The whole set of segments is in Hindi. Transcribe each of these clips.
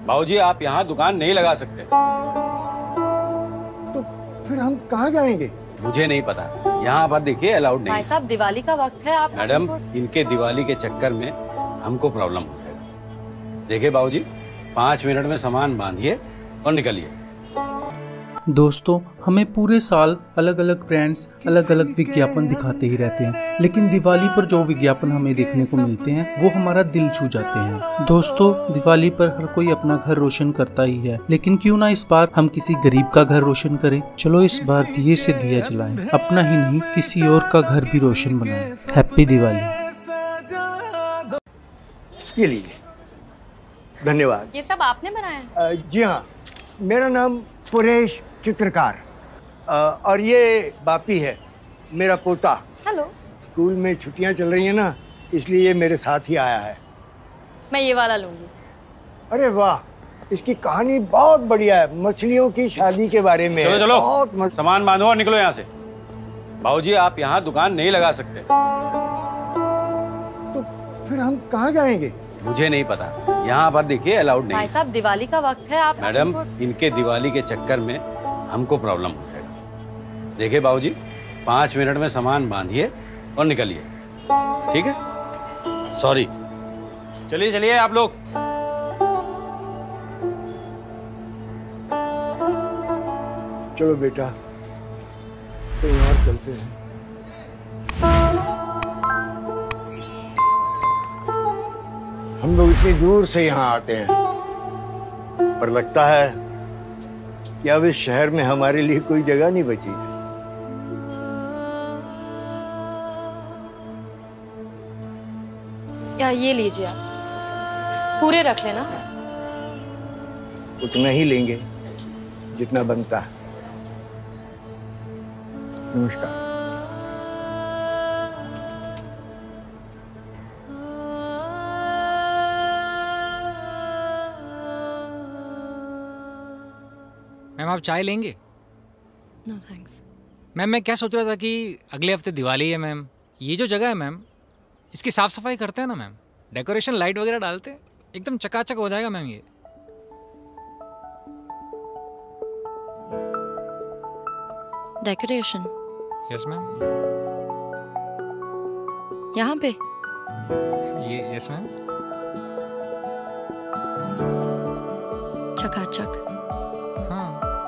बाबूजी आप यहाँ दुकान नहीं लगा सकते। तो फिर हम कहाँ जाएंगे? मुझे नहीं पता, यहाँ पर देखिए अलाउड नहीं। भाई साहब दिवाली का वक्त है, आप मैडम इनके दिवाली के चक्कर में हमको प्रॉब्लम हो जाएगा। देखिए बाबूजी 5 मिनट में सामान बांधिए और निकलिए। दोस्तों, हमें पूरे साल अलग अलग ब्रांड्स अलग अलग विज्ञापन दिखाते ही रहते हैं, लेकिन दिवाली पर जो विज्ञापन हमें देखने को मिलते हैं वो हमारा दिल छू जाते हैं। दोस्तों, दिवाली पर हर कोई अपना घर रोशन करता ही है, लेकिन क्यों ना इस बार हम किसी गरीब का घर रोशन करें। चलो इस बार दिए से दिया जलाएं, अपना ही नहीं किसी और का घर भी रोशन बनाएं। हैप्पी दिवाली। ये लीजिए, धन्यवाद। ये सब आपने बनाया है? जी हाँ, मेरा नाम पुरेश चित्रकार और ये बापी है, मेरा पोता। हेलो। स्कूल में छुट्टियां चल रही हैं ना, इसलिए ये मेरे साथ ही आया है। मैं ये वाला लूंगी। अरे वाह, इसकी कहानी बहुत बढ़िया है, मछलियों की शादी के बारे में। चलो चलो, बहुत सामान बांधो और निकलो यहाँ से। बाबूजी आप यहाँ दुकान नहीं लगा सकते। तो फिर हम कहाँ जाएंगे? मुझे नहीं पता, यहाँ पर देखिए अलाउड नहीं। भाई साहब दिवाली का वक्त है, आप मैडम इनके दिवाली के चक्कर में हमको प्रॉब्लम हो जाएगा। देखिए बाबूजी 5 मिनट में सामान बांधिए और निकलिए, ठीक है? सॉरी। चलिए चलिए आप लोग। चलो बेटा, कहीं और चलते हैं। हम लोग इतनी दूर से यहाँ आते हैं, पर लगता है कि अब इस शहर में हमारे लिए कोई जगह नहीं बची है। या ये लीजिए, आप पूरे रख लेना। उतना ही लेंगे जितना बनता है। नमस्कार। मैम आप चाय लेंगे? No thanks. मैम मैं क्या सोच रहा था कि अगले हफ्ते दिवाली है मैम, ये जो जगह है मैम इसकी साफ सफाई करते हैं ना मैम, डेकोरेशन लाइट वगैरह डालते हैं, एकदम चकाचक हो जाएगा मैम ये। डेकोरेशन? Yes ma'am. यहाँ पे? ये यस मैम। चकाचक। हाँ।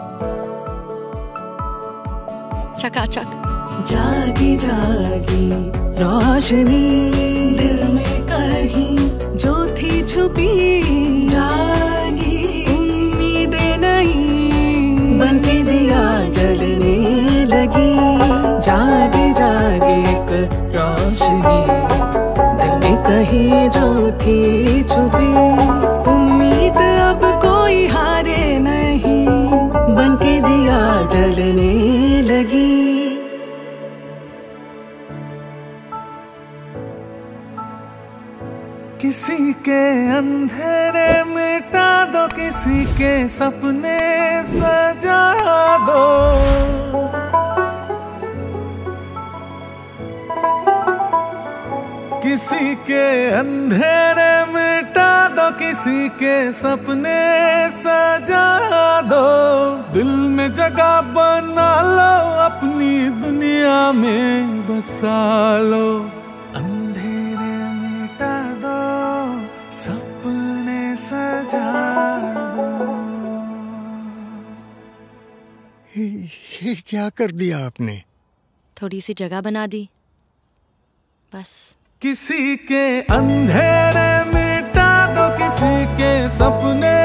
चकाचक। जागी जागी रोशनी दिल में कहीं जो थी छुपी, जागी उम्मीदें नहीं बन के दिया जलने लगी। जागी जागी एक रोशनी दिल में कहीं जो थी छुपी, उम्मीद अब कोई हारे नहीं बन के दिया जलने लगी। किसी के अंधेरे मिटा दो, किसी के सपने सजा दो, किसी के अंधेरे मिटा दो, किसी के सपने सजा दो। दिल में जगह बना लो, अपनी दुनिया में बसा लो। अंधेरे मिटा दो, सपने सजा दो। ये क्या कर दिया आपने? थोड़ी सी जगह बना दी बस। किसी के अंधेरे मिटा दो, किसी के सपने